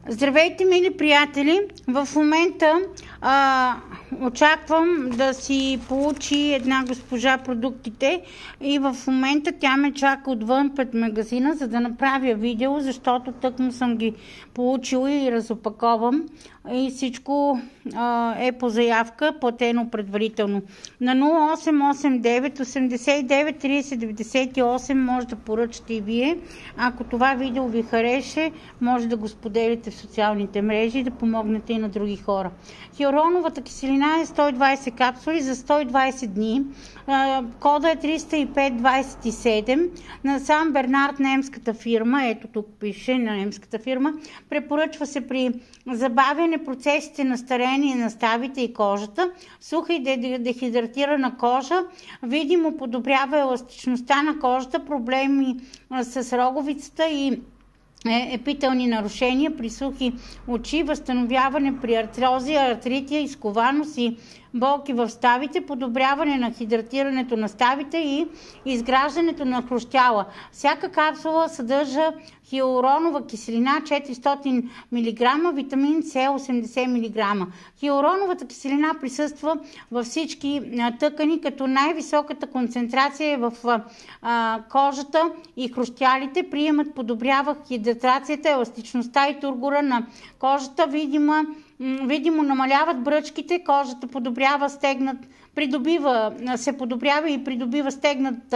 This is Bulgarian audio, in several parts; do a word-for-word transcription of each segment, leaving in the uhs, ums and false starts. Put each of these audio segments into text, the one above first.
Здравейте, мили приятели! В момента а, очаквам да си получи една госпожа продуктите и в момента тя ме чака отвън пред магазина, за да направя видео, защото тъкмо съм ги получила и разопаковам и всичко а, е по заявка, платено предварително. На нула осем осем девет осемдесет и девет тридесет деветдесет и осем може да поръчате и вие. Ако това видео ви хареше, може да го споделите в социалните мрежи и да помогнете и на други хора. Хиалуроновата киселина е сто и двадесет капсули за сто и двадесет дни. Кода е триста и пет двадесет и седем. На Сан Бернард, немската фирма, ето тук пише на немската фирма, препоръчва се при забавяне процесите на старение на ставите и кожата, суха и дехидратирана кожа, видимо подобрява еластичността на кожата, проблеми с роговицата и епителни нарушения при сухи очи, възстановяване при артрози, артрития, изкованост и болки в ставите, подобряване на хидратирането на ставите и изграждането на хрустяла. Всяка капсула съдържа хиалуронова киселина четиристотин милиграма, витамин С осемдесет милиграма. Хиалуроновата киселина присъства във всички тъкани, като най-високата концентрация е в а, кожата и хрустялите. Приемът подобрява хидрацията, еластичността и тургора на кожата, видима Видимо намаляват бръчките, кожата подобрява стегнат, придобива, се подобрява и придобива стегнат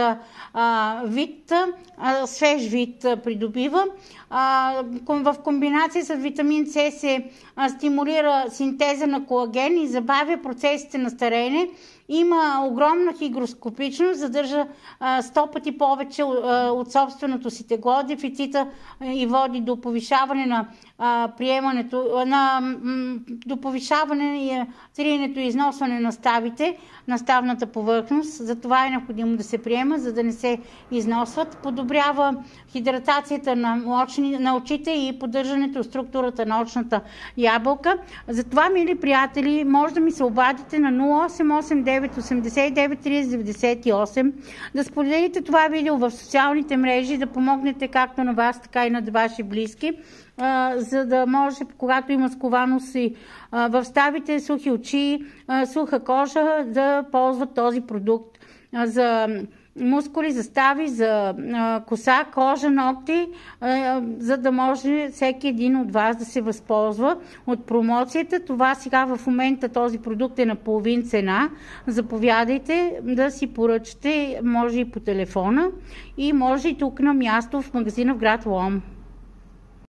а, вид, а, свеж вид а, придобива. А, в комбинация с витамин С се а, стимулира синтеза на колаген и забавя процесите на стареене. Има огромна хигроскопичност, задържа а, сто пъти повече а, от собственото си тегло, дефицита а, и води до повишаване на а, приемането, на, м, до повишаване и триенето и износване на ставите, на ставната повърхност. Затова е необходимо да се приема, за да не се износват. Подобрява хидратацията на, очни, на очите и поддържането структурата на очната ябълка. Затова, мили приятели, може да ми се обадите на нула осем осем девет осемдесет и девет тридесет деветдесет и осем, да споделите това видео в социалните мрежи, да помогнете както на вас, така и на ваши близки, а, за да може, когато има скованост и а, в ставите, сухи очи, а, суха кожа, да ползват този продукт а, за мускули, за стави, за а, коса, кожа, ногти, а, за да може всеки един от вас да се възползва от промоцията. Това сега в момента този продукт е на половин цена. Заповядайте да си поръчате, може и по телефона и може и тук на място в магазина в град Лом.